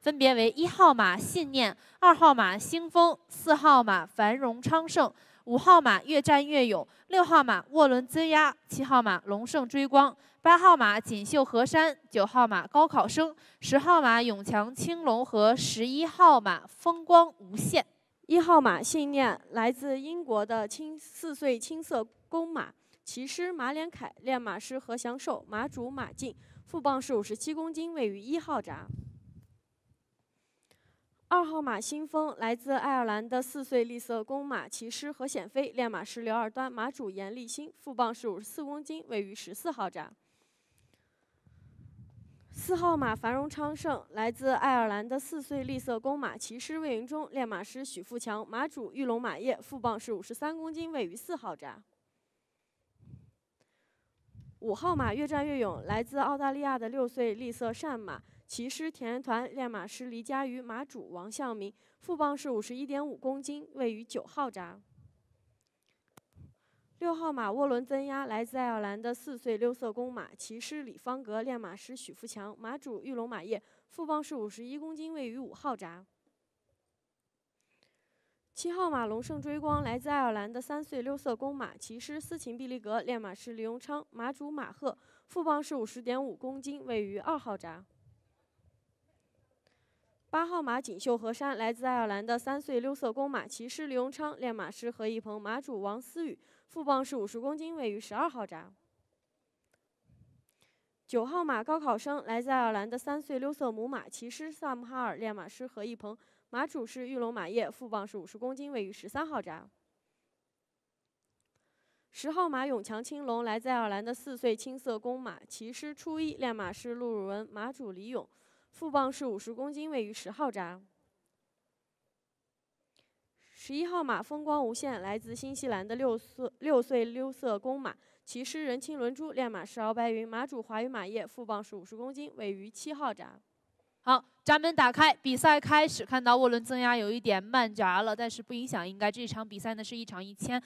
分别为1号马信念、2号马兴风、4号马繁荣昌盛、5号马越战越勇、6号马涡轮增压、7号马龙盛追光、8号马锦绣河山、9号马高考生、10号马永强青龙和11号马风光无限。 1号马信念来自英国的4岁青色公马，骑师马连凯，练马师何祥寿，马主马竞，副磅是57公斤，位于1号闸。2号马新风来自爱尔兰的4岁栗色公马，骑师何显飞，练马师刘二端，马主严立新，副磅是54公斤，位于14号闸。4号马繁荣昌盛来自爱尔兰的4岁栗色公马，骑师魏云中，练马师许富强，马主玉龙马业，副磅是53公斤，位于4号闸。5号马越战越勇来自澳大利亚的6岁栗色善马，骑师田园团，练马师黎佳瑜，马主王向明，副磅是51.5公斤，位于9号闸。6号马涡轮增压来自爱尔兰的4岁溜色公马，骑师李方格，练马师许富强，马主玉龙马业，副磅是51公斤，位于5号闸。7号马龙盛追光来自爱尔兰的3岁溜色公马，骑师斯琴毕利格，练马师李永昌，马主马赫，副磅是50.5公斤，位于2号闸。8号马锦绣河山来自爱尔兰的3岁溜色公马，骑师李永昌，练马师何一鹏，马主王思雨，副磅是50公斤，位于12号闸。9号马高考生来自爱尔兰的3岁溜色母马，骑师萨姆哈尔，练马师何一鹏，马主是玉龙马业，副磅是50公斤，位于13号闸。10号马永强青龙来自爱尔兰的4岁青色公马，骑师初一，练马师陆汝文，马主李勇，副磅是50公斤，位于10号闸。11号马风光无限来自新西兰的6岁溜色公马，骑师任青轮珠，练马师敖白云，马主华语马业，副磅是50公斤，位于7号闸。 好，闸门打开，比赛开始。看到涡轮增压有一点慢闸了，但是不影响。应该这场比赛呢是一场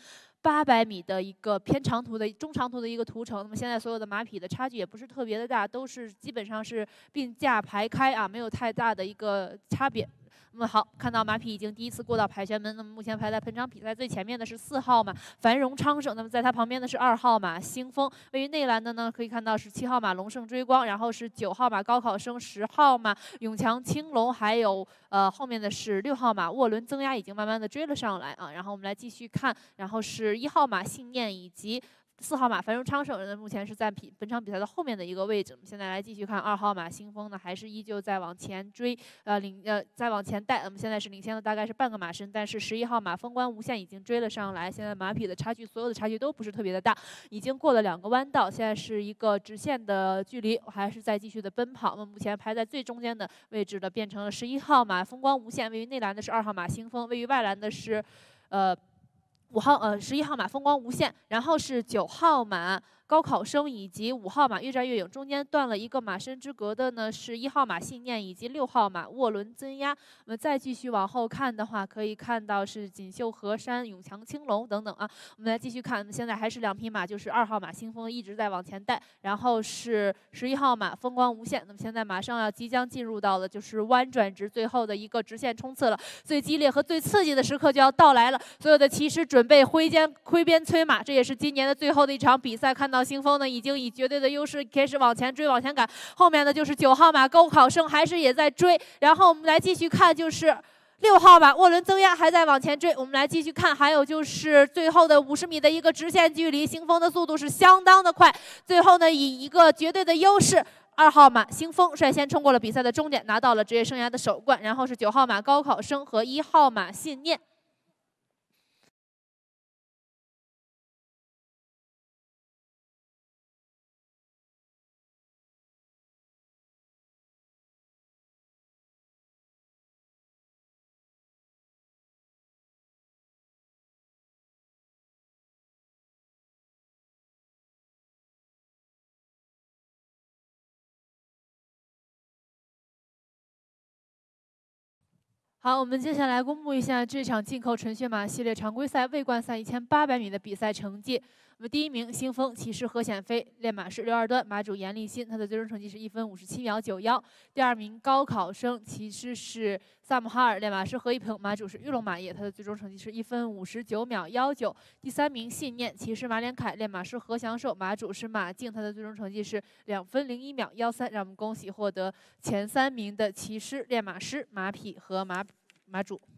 1800米的一个偏长途的中长途的一个途程。那么现在所有的马匹的差距也不是特别的大，都是基本上是并驾排开啊，没有太大的一个差别。那么好，看到马匹已经第一次过到凯旋门。那么目前排在本场比赛最前面的是4号马繁荣昌盛，那么在它旁边的是2号马兴风。位于内栏的呢，可以看到是7号马龙盛追光，然后是9号马高考生、10号马永强青龙，还有后面的是6号马涡轮增压，已经慢慢的追了上来啊。然后我们来继续看，然后是1号马信念以及4号马繁荣昌盛，目前是在本场比赛的后面的一个位置。我们现在来继续看2号马兴风呢，还是依旧在往前追，再往前带。我们现在是领先了大概是半个马身，但是11号马风光无限已经追了上来。现在马匹的差距，所有的差距都不是特别的大，已经过了2个弯道，现在是一个直线的距离，还是在继续的奔跑。那么目前排在最中间的位置的变成了11号马风光无限，位于内栏的是2号马兴风，位于外栏的是11号马风光无限，然后是9号马高考生以及5号马越战越勇，中间断了一个马身之隔的呢是1号马信念以及6号马涡轮增压。我们再继续往后看的话，可以看到是锦绣河山、永强青龙等等啊。我们来继续看，现在还是2匹马，就是2号马兴风一直在往前带，然后是11号马风光无限。那么现在马上即将进入到了就是弯转直最后的一个直线冲刺了，最激烈和最刺激的时刻就要到来了。所有的骑师准备挥鞭催马，这也是今年的最后的一场比赛。看到兴风呢已经以绝对的优势开始往前追、往前赶，后面的就是9号马高考生还是也在追。然后我们来继续看，就是6号马涡轮增压还在往前追。我们来继续看，还有就是最后的50米的一个直线距离，兴风的速度是相当的快，最后呢以一个绝对的优势。2号马兴风率先冲过了比赛的终点，拿到了职业生涯的首冠。然后是9号马高考生和1号马信念。好，我们接下来公布一下这场进口纯血马系列常规赛魏冠赛1800米的比赛成绩。 那么第1名星锋骑士何显飞，练马是62段，马主严立新，他的最终成绩是1分57秒91。第2名高考生骑士是萨姆哈尔，练马是何一鹏，马主是玉龙马业，他的最终成绩是1分59秒19。第3名信念骑士马连凯，练马是何祥寿，马主是马竞，他的最终成绩是2分01秒13。让我们恭喜获得前3名的骑师、练马师、马匹和马主。